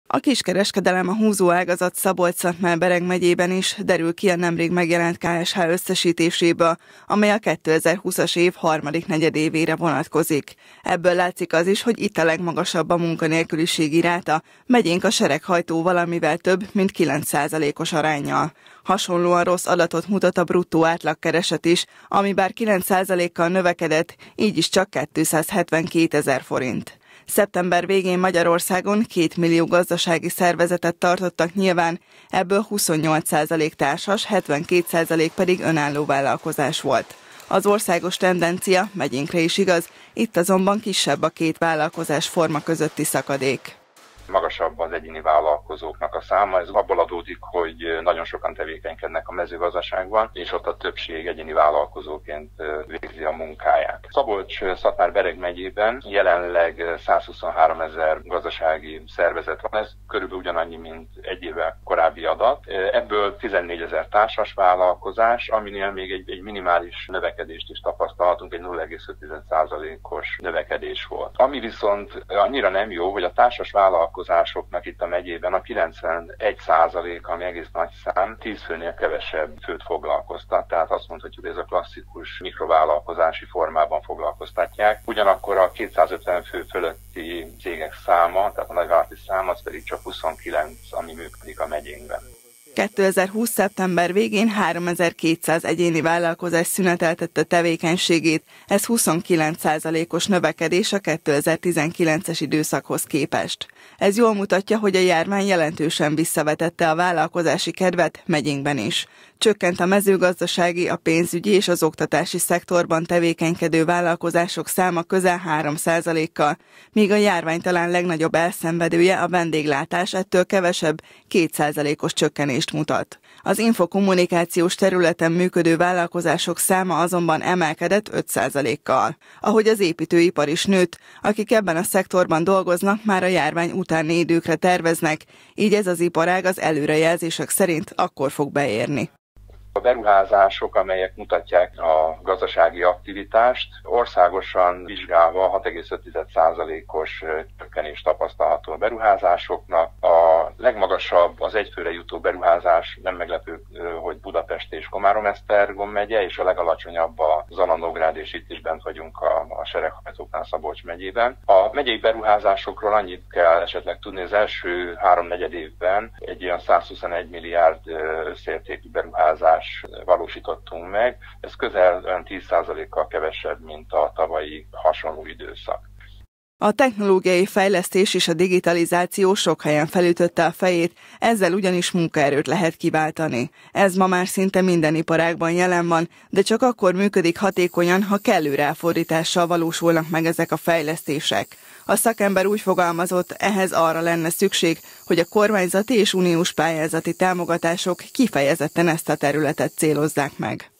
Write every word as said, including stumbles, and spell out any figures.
A kiskereskedelem a húzó ágazat Szabolcs-Szatmár-Bereg megyében is, derül ki a nemrég megjelent ká es há összesítéséből, amely a kétezer-húszas év harmadik negyedévére vonatkozik. Ebből látszik az is, hogy itt a legmagasabb a munkanélküliségi ráta, megyénk a sereghajtó valamivel több, mint kilenc százalékos aránnyal. Hasonlóan rossz adatot mutat a bruttó átlagkereset is, ami bár kilenc százalékkal növekedett, így is csak kétszázhetvenkétezer forint. Szeptember végén Magyarországon két millió gazdasági szervezetet tartottak nyilván, ebből huszonnyolc százalék társas, hetvenkét százalék pedig önálló vállalkozás volt. Az országos tendencia megyénkre is igaz, itt azonban kisebb a két vállalkozás forma közötti szakadék. Magasabb az egyéni vállalkozóknak a száma, ez abból adódik, hogy nagyon sokan tevékenykednek a mezőgazdaságban, és ott a többség egyéni vállalkozóként végzi a munkáját. Szabolcs-Szatmár-Bereg megyében jelenleg százhuszonháromezer gazdasági szervezet van, ez körülbelül ugyanannyi, mint egy évvel korábbi adat. Ebből tizennégyezer társas vállalkozás, aminél még egy, egy minimális növekedést is tapasztalhatunk, egy nulla egész öt százalékos növekedés volt. Ami viszont annyira nem jó, hogy a társas vállalkozások itt a megyében a kilencvenegy százalék, ami egész nagy szám, tíz főnél kevesebb főt foglalkoztat, tehát azt mondhatjuk, hogy ez a klasszikus mikrovállalkozási formában foglalkoztatják. Ugyanakkor a kétszázötven fő fölötti cégek száma, tehát a nagyvállalati szám, az pedig csak huszonkilenc, ami működik a megyénkben. kétezer-húsz. szeptember végén háromezer-kétszáz egyéni vállalkozás szüneteltette tevékenységét, ez huszonkilenc százalékos növekedés a kétezer-tizenkilences időszakhoz képest. Ez jól mutatja, hogy a járvány jelentősen visszavetette a vállalkozási kedvet megyénkben is. Csökkent a mezőgazdasági, a pénzügyi és az oktatási szektorban tevékenykedő vállalkozások száma közel három százalékkal, míg a járvány talán legnagyobb elszenvedője, a vendéglátás, ettől kevesebb, két százalékos csökkenést mutat. Az infokommunikációs területen működő vállalkozások száma azonban emelkedett öt százalékkal. Ahogy az építőipar is nőtt, akik ebben a szektorban dolgoznak, már a járvány utáni időkre terveznek, így ez az iparág az előrejelzések szerint akkor fog beérni. A beruházások, amelyek mutatják a gazdasági aktivitást, országosan vizsgálva hat egész öt százalékos csökkenés tapasztalható a beruházásoknak. A legmagasabb az egyfőre jutó beruházás, nem meglepő, hogy Budapest és Komárom-Esztergom megye, és a legalacsonyabb a Zala-Nógrád, és itt is bent vagyunk a, a sereghajtóknál Szabolcs megyében. A megyei beruházásokról annyit kell esetleg tudni, az első háromnegyed évben egy ilyen százhuszonegy milliárd összértékű beruházás valósítottunk meg, ez közel tíz százalékkal kevesebb, mint a tavalyi hasonló időszak. A technológiai fejlesztés és a digitalizáció sok helyen felütötte a fejét, ezzel ugyanis munkaerőt lehet kiváltani. Ez ma már szinte minden iparágban jelen van, de csak akkor működik hatékonyan, ha kellő ráfordítással valósulnak meg ezek a fejlesztések. A szakember úgy fogalmazott, ehhez arra lenne szükség, hogy a kormányzati és uniós pályázati támogatások kifejezetten ezt a területet célozzák meg.